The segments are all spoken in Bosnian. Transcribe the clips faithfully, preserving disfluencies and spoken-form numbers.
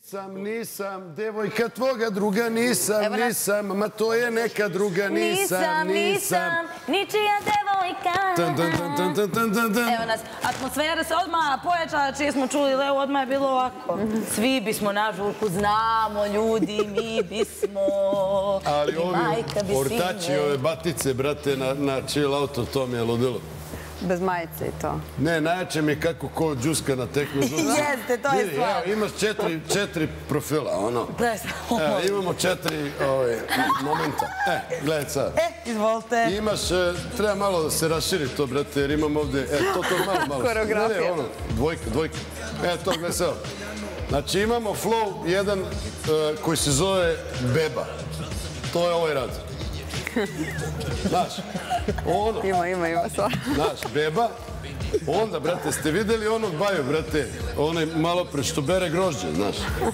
Nisam, nisam, devojka tvoga druga nisam, nisam, ma to je neka druga nisam, nisam. Nisam, ničija devojka. Evo nas, atmosfera se odmah pojačala, čije smo čuli, Leo, odmah je bilo ovako. Svi bismo na žurku, znamo ljudi, mi bismo. Ali ovi ortači, ove batice, brate, na chill auto, to mi je ludilo. Bez majice i to. Ne, najjače mi je kako ko džuska na tekmu. Jeste, to je stvar. Evo, imaš četiri profila, ono. Evo, imamo četiri momenta. E, gledaj sad. E, izvolite. Imaš, treba malo da se raširi to, brate, jer imam ovde, e, to, to, malo, malo. Koreografija. Ne, ono, dvojka, dvojka. E, to, gledaj sad. Znači, imamo flow jedan koji se zove Beba. To je ovaj rad. Znaš, ono... Ima, ima, ima sva. Znaš, Beba. Onda, brate, ste videli onog Baju, brate? Onaj malo pre što bere grožđe, znaš.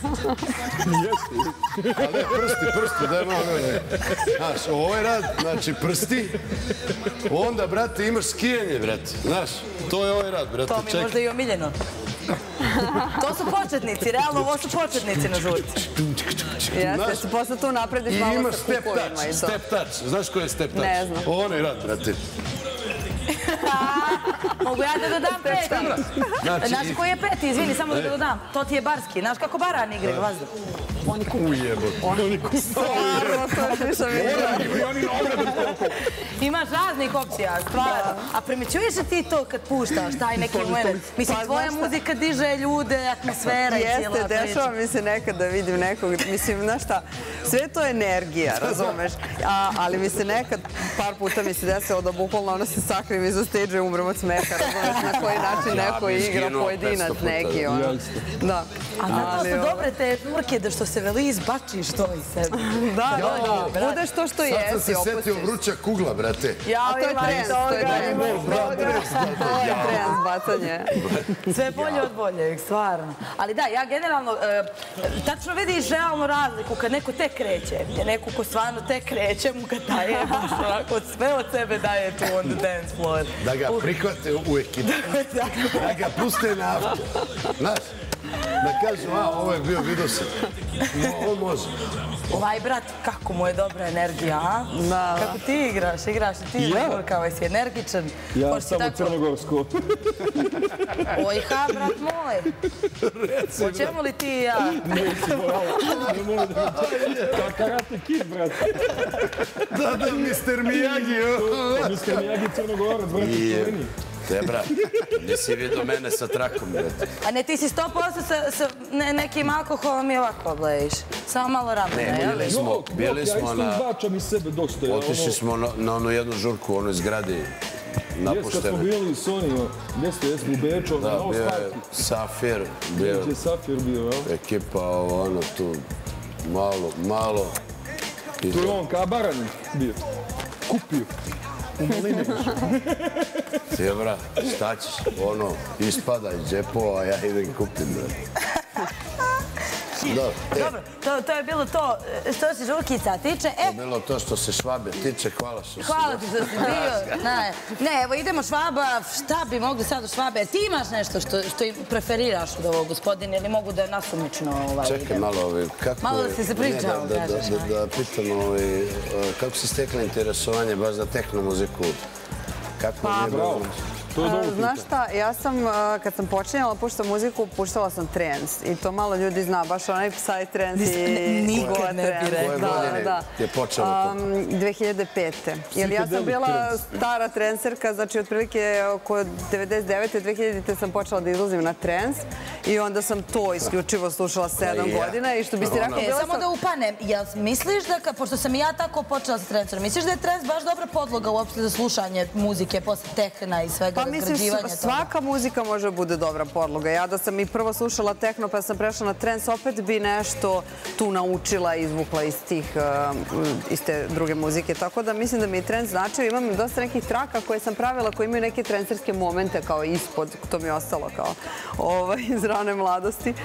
Ali ne, prsti, prsti, daj malo. Znaš, ovo je rad, znači prsti. Onda, brate, imaš skijanje, brate. Znaš, to je ovaj rad, brate. To mi je možda i omiljeno. To su početnici, realno ovo su početnici na žurci. Jeste, se posle tu naprediš malo sa kupovima. I imaš step touch, step touch. Znaš ko je step touch? Ne znam. Ovo je rad, brate. Mogu ja da dodam peti? Znaš koji je peti, izvini, samo da dodam. To ti je barski. Znaš kako baran igra vazduh? Oni kupu. Ujebo. Oni kupu. Stvarno, to više vidio. Imaš raznih opcija, stvarno. A primećuješ li ti to kad puštaš, taj neki moment? Mislim, tvoja muzika diže ljude, atmosfera i cijela priča. Jeste, dešava mi se nekad da vidim nekog, mislim, znaš šta, sve to je energija, razumeš? Ali mi se nekad, par puta mi se desilo da bukvalno ono se sakrim iza stage i umrem od smeha, razumeš, na koji način neko igra pojedinac neki, ono. Da. A zato su dobre te žurke da što se veli izbačiš to iz sebe. Da, da, budeš to što jesi, opustiš. Sad sam se setio vruća kugla, brate. A to je trend, to je trend bacanje. Sve bolje od boljeg, stvarno. Ali da, ja generalno, tačno vidiš realnu razliku kad neko tek kreće. Neko ko stvarno tek kreće, mu ga daje, sve od sebe daje tu on the dance floor. Da ga prihvate u ekipu. Da ga puste na avto. Znaš? Da kažu, a, ovo je bio, vidio sam. On može. Ovaj brat, kako mu je dobra energija, a? Kako ti igraš, igraš i ti kao si energičan. Ja samo crnogorsku. Oj, ha, brat moj. Hoćemo li ti i ja? Neći, bravo. Ne može da mi kao karate kid, brat. Da, da, mister Miyagi. mister Miyagi crnogorac, brat. Te, brat, nisi vidio mene sa trakom, brat. A ne, ti si sto posto sa nekim alkoholom i ovako blejiš. Samo malo ramena, jel? Ne, bili smo, bili smo na... Ja isto izbačam iz sebe dosta. Otišli smo na onu jednu žurku u onoj zgradi napuštene. Jes, kad smo bili s Sonijom, jeste, jesmo u Beču, na Novo Sparki. Da, bio je Safir, bio je Safir bio, jel? Ekipa, ono, tu, malo, malo. Tu je on kao Baran bio, kupio. U Maliniviću. Ti, brat, šta ćeš? Ono, ispada iz džepova, a ja idem kupim, brat. Dobro, to je bilo to što se žurkica tiče. To je bilo to što se Švabe tiče, hvala što si. Hvala ti što si bio. Ne, evo idemo Švaba, šta bi mogli sad u Švabe? Ti imaš nešto što preferiraš od ovog gospodina ili mogu da je nasumično? Čekaj malo, kako... Malo da si se pričao, kažeš. Da pitam, kako si stekla interesovanje baš za tehno muziku? Kako je bilo? Znaš šta, ja sam, kad sam počinjala puštati muziku, puštala sam trans. I to malo ljudi zna, baš onaj Psy trans i... Nikad ne bi rekla. Koje godine je počelo to? dve hiljade pete. Jer ja sam bila stara transerka, znači otprilike oko devedeset devete. dve hiljadite sam počela da izlazim na trans. I onda sam to isključivo slušala sedam godina. I što bi si rekla, bila sam... Samo da upanem, jel misliš da, pošto sam i ja tako počela sa transerom, misliš da je trans baš dobra podloga uopšte za slušanje muzike posle tehna i svega? Pa mislim, svaka muzika može da bude dobra podloga. Ja da sam i prvo slušala tehno pa sam prešla na trans, opet bi nešto tu naučila i izvukla iz tih, iz te druge muzike. Tako da mislim da mi je trans značio. Imam dosta nekih traka koje sam pravila koje imaju neke transerske momente kao ispod. To mi je ostalo kao iz rane mladosti.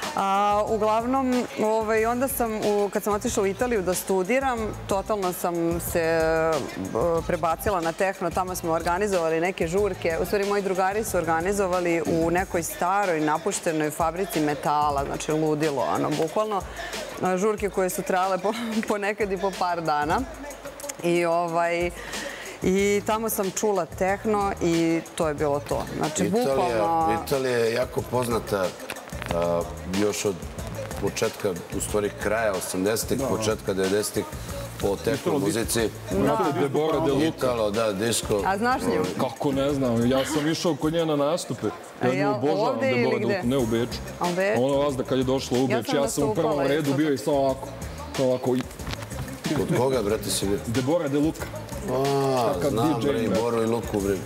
Uglavnom, onda sam, kad sam otišla u Italiju da studiram, totalno sam se prebacila na tehno. Tamo smo organizovali neke žurke. U stvari, moji drugari su organizovali u nekoj staroj, napuštenoj fabrici metala, znači ludilo, ono, bukvalno. Žurke koje su trajale ponekad i po par dana. I ovaj... I tamo sam čula tehno i to je bilo to. Znači, bukvalno... Italija je jako poznata još od početka, u stvari kraja osamdesetih, početka devedesetih po tehno muzici. Debora de Luca. Italo, da, disco. A znaš nju? Kako ne znam, ja sam išao kod nje na nastupe. Ja nju obožavam Debora de Luca, ne u Beču. A u Beču? Ona vas da kad je došla u Beč, ja sam u prvom redu bio i samo ovako. Ovako. Od koga, brate, si bio? Debora de Luca. A, znam, bre, i Boru i Luku, bre.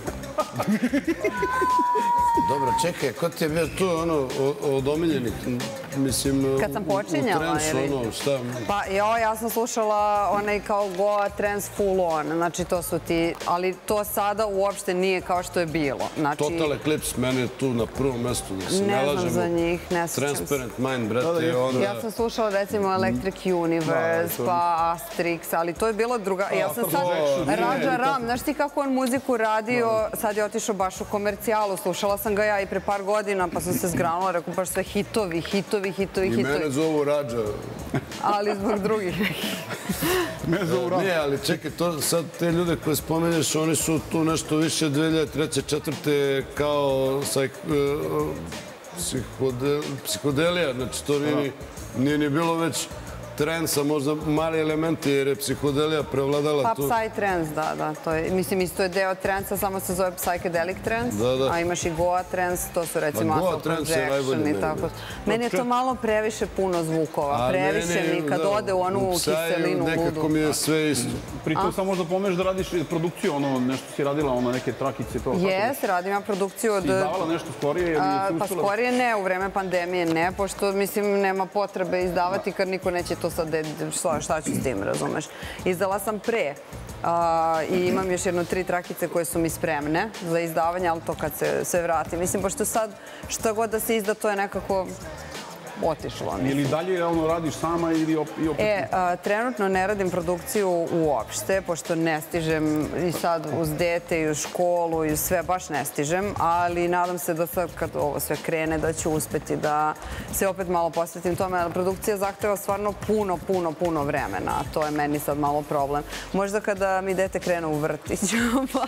Dobro, čekaj, ko ti je bio tu, ono, od omiljenih, mislim, kad sam počinjala, u trensu, ono, šta? Pa, jo, ja sam slušala onaj kao Goa, trance, full on, znači to su ti, ali to sada uopšte nije kao što je bilo. Total Eclipse, meni je tu na prvom mestu, da se ne lažemo. Ne znam za njih, ne sjećam se. Transparent Mind, brate, i onda... Ja sam slušala, recimo, Electric Universe, pa Asterix, ali to je bilo druga... Ja sam sad Raja Ram, znaš ti kako on muziku radio, sad je otišao baš u komercijalu, slušala sam ga ja i pre par godina, pa sam se zgranula, rekao baš sve hitovi, hitovi, hitovi, hitovi. I mene zovu Raja. Ali zbog drugih nekih. Mene zovu Raja. Ne, ali čekaj, sad te ljude koje spomeneš, oni su tu nešto više dve hiljade treće četvrte kao psihodelija, znači to nije ni bilo već transa, možda mali elementi, jer je psihodelija prevladala tu. Pa psy-trans, da, da. Mislim, isto je deo transa, samo se zove psychedelic trans, a imaš i Goa trans, to su recimo astral projection i tako. Meni je to malo previše puno zvukova, previše mi kad ode u onu kiselinu ludu. Nekako mi je sve isto. Pritom sam možda pomeš da radiš produkciju, ono, nešto si radila, ono, neke trakice, to. Jes, radim ja produkciju od... Si izdavala nešto skorije? Pa skorije ne, u vreme pandemije ne, pošto, mislim, nema potrebe izdavati kad niko neće to sad, šta ću s tim, razumeš. Izdala sam pre i imam još jedno tri trakice koje su mi spremne za izdavanje, ali to kad se sve vrati. Mislim, pošto sad šta god da se izda, to je nekako otišlo. Ili dalje radiš sama ili opet? E, trenutno ne radim produkciju uopšte, pošto ne stižem i sad uz dete i uz školu i sve, baš ne stižem, ali nadam se da sad kad ovo sve krene da ću uspeti da se opet malo posvetim tome. Produkcija zahteva stvarno puno, puno, puno vremena, a to je meni sad malo problem. Možda kada mi dete krene u vrtiću, pa...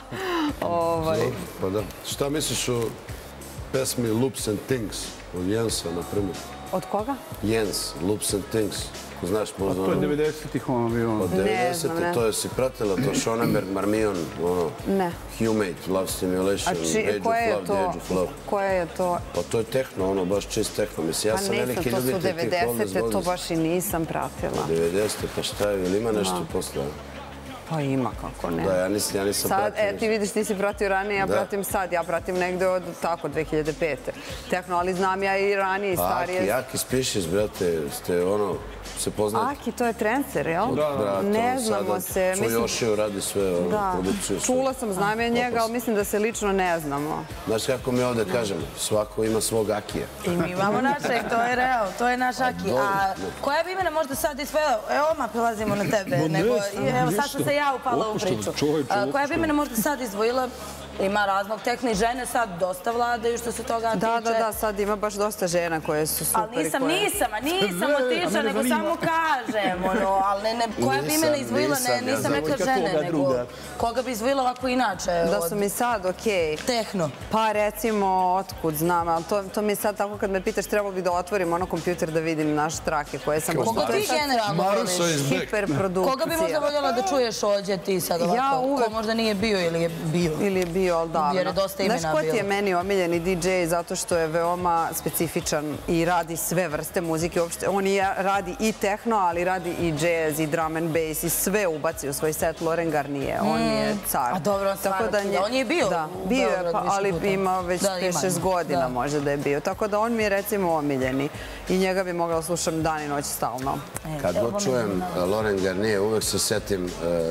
Pa da. Šta misliš o pesmi Loops and Things od Jensa, na primjer? Od koga? Jens, Loops and Things. Ko znaš, možda... To je devedesetih ono bio. Od devedesetih, to je si pratila, to Schoenberg, Marmion, ono... Ne. Humate, Love Stimulation, Age of Love, The Age of Love. Koje je to? Pa to je tehno, ono, baš čist tehno. Mislim, ja sam veliki ljubitelj tih Oldies Goldies. Pa nisam, to su devedesete, to baš i nisam pratila. devedesete, pa šta je, ili ima nešto posle? Pa ima, kako ne. Da, ja nisam pratio. E, ti vidiš, ti si pratio ranije, ja pratim sad. Ja pratim negde od, tako, dve hiljade pete. Tehno, ali znam ja i ranije, i starije. Aki, Aki Spišis, brate, ste ono, se poznate. Aki, to je trencer, jel? Da, ne znamo se. Čujošio radi sve produkciju. Čula sam, znam ja njega, ali mislim da se lično ne znamo. Znaš kako mi ovde kažemo, svako ima svog Akija. I mi imamo našeg, to je real, to je naš Aki. A koja bi imena možda sad izdvojila, evo odmah prelazimo na tebe, evo sad sam se ja upala u priču. Koja bi imena možda sad izdvojila, ima raznog tehna i žene sad dosta vladaju što se toga tiče. Da, da, da, sad ima baš dosta žena koje su super. Ali nisam, nisam, nisam otišla, nego samo kažem, ono, ali koja bi imena izdvojila, nisam rekla žene, nego koga bi izdvojila ovako inače. Da su mi sad okej. Tehno. Pa recimo, otkud znam, ali to mi je sad tako kad me pitaš, trebalo bi da otvorim ono kompjuter da vidim naše trake koje sam... Koga ti generalno voliš? Hiperprodukcija. Koga bi možda voljela da čuješ ovdje ti sad ovako? Ko možda nije bio ili je bio? Ili je bio, ali davno. Jer je dosta imena bilo. Znaš ko ti je meni omiljeni di džej zato što je veoma specifičan i radi sve vrste muzike. On radi i tehno, ali radi i džez, i drum and bass, i sve ubaci u svoj set. Laurent Garnier, on je car. A dobro, stvarno, on je bio. Da, bio je, ali ima već pet šest godina možda da je bio. Tako da on mi je recimo omiljeni i njega bi mogla slušam dan i noć stalno. Kad god čujem Laurent Garnier, uvek se setim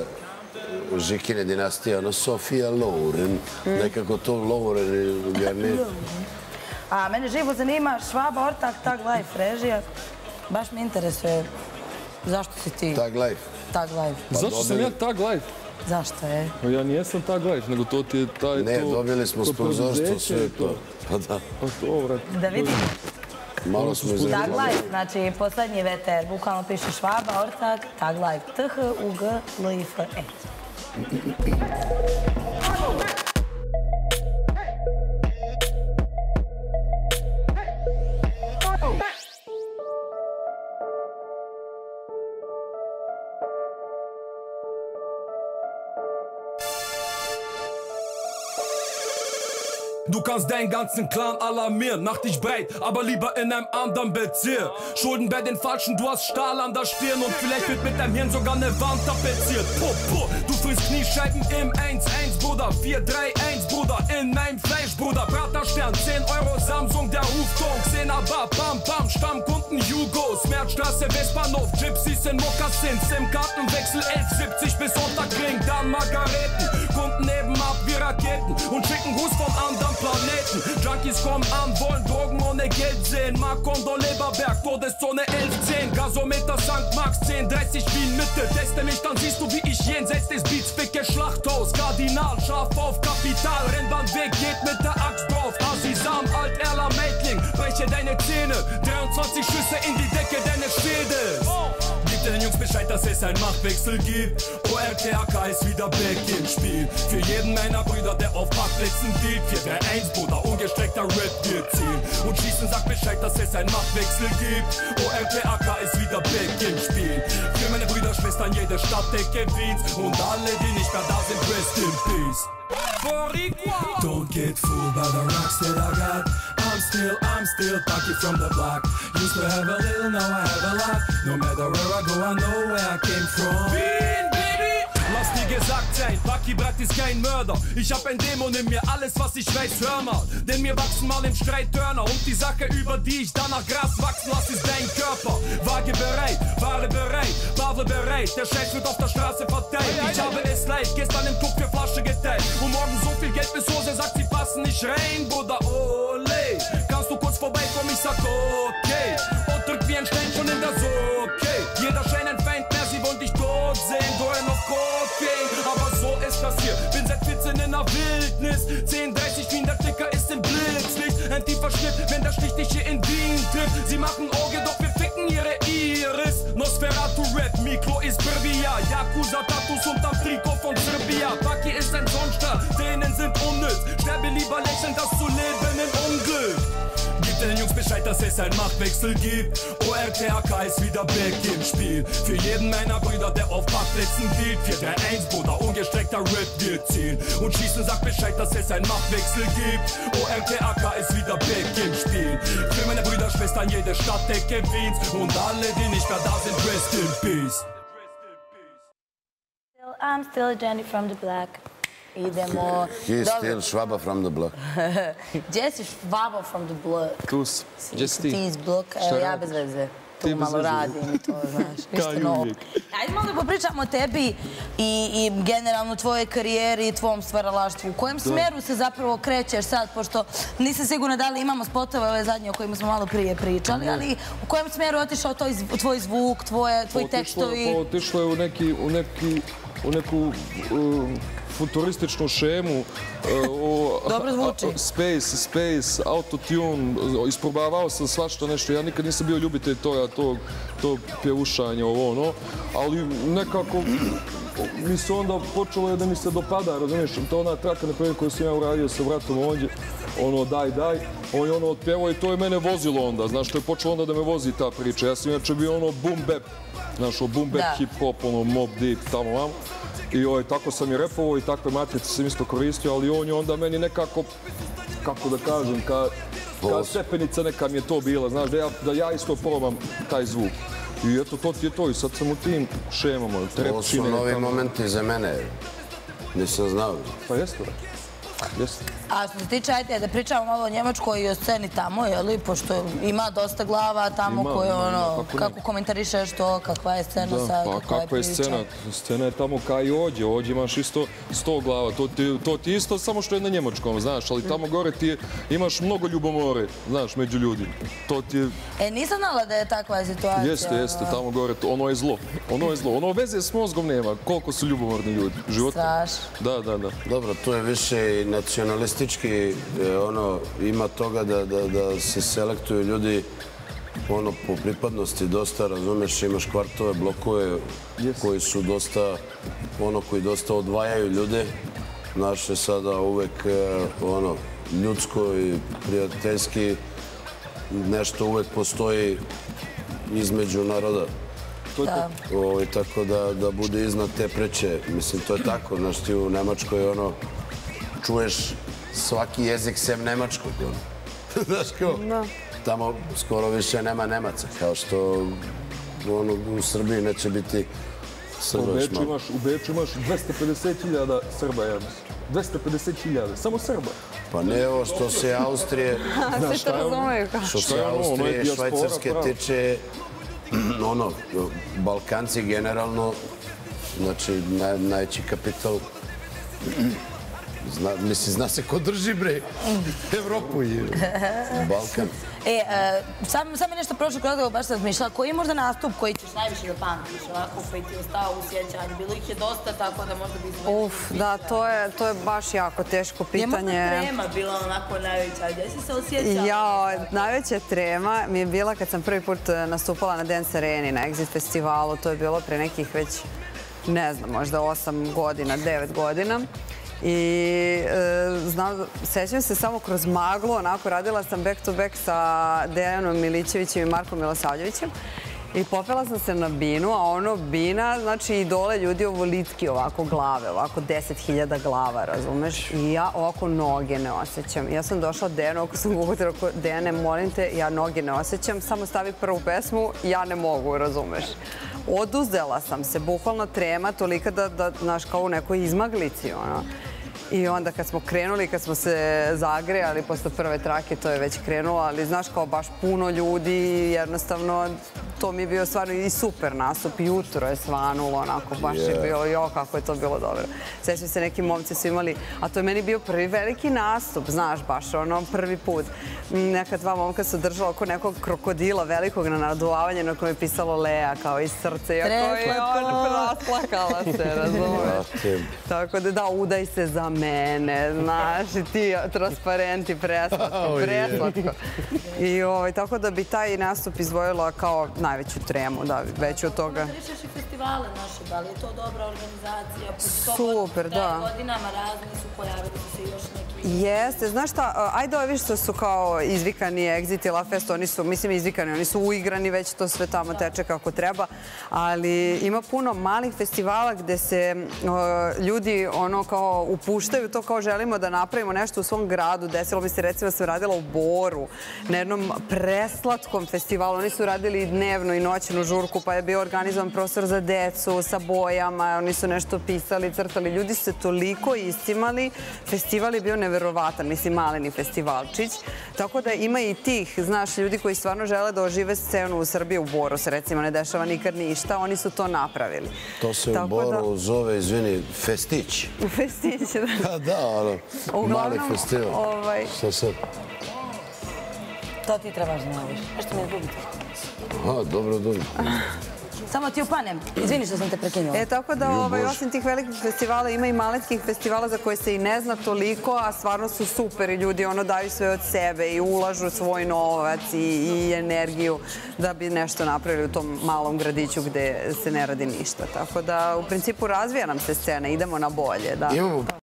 Žikine dinastije, ono Sofia Loren, nekako to Loren i Garnier. A mene živo zanima Švaba, Ortak, Tag Life, režija. Baš me interesuje zašto si ti Tag Life. Tag Life. Zašto sam ja Tag Life? Zašto je? Ja nijesam Tag Life, nego to ti je taj... Ne, dobili smo sponzorstvo, sve to. Pa da. Pa to, vrat. Da vidimo. Malo smo izredili. Tag Life, znači poslednji V T R, bukvalno piše Švaba, Ortak, Tag Life, T H U G L I F E. Du kannst deinen ganzen Clan alarmieren, mach dich breit, aber lieber in einem anderen Bezirk. Schulden bei den Falschen, du hast Stahl an der Stirn und vielleicht wird mit deinem Hirn sogar eine Wand tapeziert. Popo, du frisst Kniescheiben im eins eins, Bruder, vier drei eins, Bruder, in meinem Fleisch, Bruder. Praterstern, zehn Euro Samsung, der Rufton, zehner Bar, Bam Bam, Stammkunden Jugos, Märzstraße, Westbahnhof, Gypsies in Mokassins, SIM-Kartenwechsel elf siebzig bis Unterkring, dann Margareten, Kunden nebenab wie Raketen und schicken Gruß vom anderen Planeten. Junkies kommen an, wollen Drogen ohne Geld sehen. Markondo, Leberberg, Todeszone elf zehn. Gasometer, Sankt Max, zehn dreißig Wien Mitte. Teste mich, dann siehst du, wie ich jenseits des Beats ficke. Schlachthaus, Kardinal, scharf auf Kapital. Rennbahnweg geht mit der Axt drauf. Asisam, Alt, Erler, Meitling, breche deine Zähne. dreiundzwanzig Schüsse in die Decke deines Schädels. Gib den Jungs Bescheid, dass es einen Machtwechsel gibt. O R T A K ist wieder back im Spiel. Für jeden meiner Brüder, der auf Parkplätzen geht. vier drei eins, Bruder, ungestreckter Rap, wir ziehen. Und schießen, sagt Bescheid, dass es einen Machtwechsel gibt. O R T A K ist wieder back im Spiel. Für meine Brüder, Schwestern, jede Stadtdecke Wiens. Und alle, die nicht mehr da sind, rest in peace. Boricua! Don't get fooled by the rocks that I got. I'm still, I'm still Paki from the block. Used to have a little, now I have a lot. No matter where I go, I know where I came from. Wien, baby! Lass dir gesagt sein, Paki Brat ist kein Mörder. Ich hab ein Dämon in mir, alles was ich weiß, hör mal. Denn mir wachsen mal im Streit Dörner. Und die Sache, über die ich danach Gras wachsen lass, ist dein Körper. Waage bereit, Ware bereit, Waffe bereit. Der Scheiß wird auf der Straße verteilt. Ich habe es leid, gestern im Club für Flasche geteilt. Und morgen so viel Geld bis Hose, sagt sie passen nicht rein, Bruder, ole. Kannst du kurz vorbeikommen, ich sag okay. Und drückt wie ein Stein schon in der Soke. Jeder Schein ein Feind mehr, sie wollen dich tot sehen. Going auf Cocaine, aber so ist das hier. Bin seit vierzehn in der Wildnis. zehn dreißig Wien, der Klicker ist im Blitzlicht. Ein tiefer Schnitt, wenn der Stich dich hier in Wien trifft. Sie machen Auge, doch wir ficken ihre Iris. Nosferatu Rap, Mikro ist Brbia. Yakuza Tattoos unterm Trikot von Serbia. Paki ist ein Sonnenstar, Tränen sind unnütz. Sterbe lieber lächelnd, das zu leben in Unglück. Gib den Jungs Bescheid, dass es einen Machtwechsel gibt. O R T A K ist wieder back im Spiel. Für jeden meiner Brüder, der auf Parkplätzen dealt. vier drei eins, Bruder, ungestreckter Rap, wir ziehen. Und schießen, sagt Bescheid, dass es einen Machtwechsel gibt. O R T A K ist wieder back im Spiel. Für meine Brüder, Schwestern, jede Stadtdecke Wiens. Und alle, die nicht mehr da sind, rest in peace. Still, I'm still Jenny from the Black. Idemo... He is still Švaba from the block. Gdje si Švaba from the Block? Tu si. Gdje si ti? Ti iz bloka, evo ja bez veze. Tu malo radim i to, znaš, ništa novo. Ajde malo da popričamo o tebi i, i generalno tvojoj karijeri i tvom stvaralaštvu. U kojem smeru se zapravo krećeš sad, pošto nisam sigurna da li imamo spotove ove zadnje o kojima smo malo prije pričali, ali u kojem smeru je otišao tvoj zvuk, tvoje, tvoji tekstovi? Pa otišlo je u neki, u neki, u neku futurističnu šemu. Dobro zvuči. Space, space, autotune, isprobavao sam svašta nešto. Ja nikad nisam bio ljubitelj toga, tog pjevušanja, ovo ono, ali nekako mi se onda počelo da mi se dopada, razumiješ, to ona traka, na primjer, koju sam ja uradio sa bratom ovdje, ono, daj, daj, on je ono otpjevao i to je mene vozilo onda, znaš, to je počelo onda da me vozi ta priča. Ja sam inače bio ono boom bap, znaš, boom bap, hip hop, ono, Mobb Deep, tamo, vam. I tako sam i repovao i takve matrice sam isto koristio, ali on je onda meni nekako, kako da kažem, kao stepenica neka mi je to bila, znaš, da ja isto probam taj zvuk. I eto, to ti je to i sad sam u tim šemama, trepčine. Ovo su novi momenti za mene, nisam znao. Pa jeste, da. Jeste. A što se tiče, ajde da pričamo malo o Njemačkoj i o sceni tamo, je li? Pošto ima dosta glava tamo Ima, koje, ima, ono, kako ne. kako komentarišeš to, kakva je scena Da, sad, pa kakva je kakva je priča. scena? Scena je tamo kao i ovdje. Ovdje imaš isto sto glava. To ti, to ti isto samo što je na njemačkom, znaš. Ali tamo gore ti imaš mnogo ljubomore, znaš, među ljudima. To ti je... E, nisam znala da je takva situacija. Jeste, jeste, tamo gore. to- Ono je zlo. Ono je zlo. Ono veze s mozgom nema. Koliko su ljubomorni ljudi. Život. Strašno. Da, da, da. Dobro, tu je više i nacionalistički, e, ono, ima toga da, da, da se selektuju ljudi ono, po pripadnosti dosta, razumeš, imaš kvartove, blokove koji su dosta, ono, koji dosta odvajaju ljude. Naše sada uvek, e, ono, ljudsko i prijateljski nešto uvek postoji između naroda. To je to. Ovo, tako da, da bude iznad te preče. Mislim, to je tako. Znaš, ti u Nemačkoj, ono, čuješ svaki jezik sem nemačkog. Ono. Znaš, kao, tamo skoro više nema Nemaca. Kao što ono, u Srbiji neće biti Srba U još Beču malo. imaš, u Beču imaš dvesta pedeset hiljada Srba, ja mislim. dvesta pedeset hiljada, samo Srba. Pa ne ovo što se Austrije, Svi to razumeju. što Šta se je ono, ono je Austrije, dijaspora, Švajcarske pravo. tiče, ono, Balkanci generalno, znači naj, najveći kapital, zna, mislim, zna se ko drži, bre, Evropu i Balkan. E, e, sam, sam je nešto prošlo kroz ovo, baš sam razmišljala, koji je možda nastup koji ćeš najviše da pamtiš, ovako, koji ti je ostao u sjećanju? Bilo ih je dosta, tako da možda bi izvojiti. Uf, da, to je, to je baš jako teško Je možda pitanje. trema bila onako najveća, gdje si se osjećala? Jao, najveća trema mi je bila kad sam prvi put nastupala na Dance Areni, na Exit festivalu. To je bilo pre nekih već, ne znam, možda osam godina, devet godina. I e, znam, sećam se samo kroz maglu, onako radila sam back to back sa Dejanom Milićevićem i Markom Milosavljevićem. I popela sam se na binu, a ono bina, znači i dole ljudi ovolitki ovako glave, ovako deset hiljada glava, razumeš? I ja ovako noge ne osjećam. Ja sam došla Dejanu, ako sam gugotila, Dejane, molim te, ja noge ne osjećam, samo stavi prvu pesmu, ja ne mogu, razumeš? Oduzela sam se, bukvalno trema, tolika da, da, znaš, kao u nekoj izmaglici, ono. I onda kad smo krenuli, kad smo se zagrejali posle prve trake, to je već krenulo, ali znaš kao baš puno ljudi, jednostavno to mi je bio stvarno i super nastup, jutro je svanulo, onako baš je bilo, jo kako je to bilo dobro. Sjećam se, neki momci su imali, a to je meni bio prvi veliki nastup, znaš, baš ono prvi put. Neka dva momka su držala oko nekog krokodila velikog na naduvavanje na kojem je pisalo Lea kao iz srca. I ono rasplakala se, razumeš. Tako da da, udaj se za mene, znaš, i ti transparenti, preslatko, preslatko. I ovaj, tako da bi taj nastup izdvojila kao najveću tremu, da, veću od toga. Komentarišeš i festivale naše, da li je to dobra organizacija? Super, da. Godinama razni su, pojavili su se još neki... Jeste, znaš šta, ajde ovi što su kao izvikani Exit i La Fest, oni su, mislim, izvikani, oni su uigrani, već to sve tamo teče kako treba, ali ima puno malih festivala gde se uh, ljudi ono kao upuštaju to kao želimo da napravimo nešto u svom gradu. Desilo mi se recimo da sam radila u Boru na jednom preslatkom festivalu. Oni su radili i dnevnu i noćnu žurku, pa je bio organizovan prostor za decu sa bojama, oni su nešto pisali, crtali. Ljudi su se toliko iscimali, festival je bio neverovatan, mislim maleni festivalčić. Tako da ima i tih, znaš, ljudi koji stvarno žele da ožive scenu u Srbiji. U Boru se recimo ne dešava nikad ništa, oni su to napravili. To se u Boru zove, izvini, festić. Festić, da. Da, ono, mali festival. Što sad? To ti trebaš znaš. Nešto mi je drugi. Aha, dobro, dobro. Samo ti upanem. Izvini što sam te prekinula. E, tako da ovaj, osim tih velikih festivala ima i maletskih festivala za koje se i ne zna toliko, a stvarno su super i ljudi ono daju sve od sebe i ulažu svoj novac i, i energiju da bi nešto napravili u tom malom gradiću gde se ne radi ništa. Tako da u principu razvija nam se scena, idemo na bolje. Da. Imamo